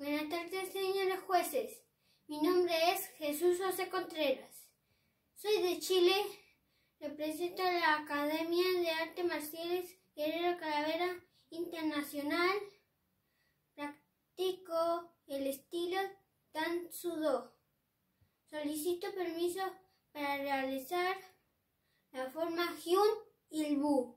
Buenas tardes, señores jueces. Mi nombre es Jesús José Contreras. Soy de Chile, represento a la Academia de Artes Marciales Guerrero Calavera Internacional. Practico el estilo Dan Soo-Do. Solicito permiso para realizar la forma Hyun Il Bu.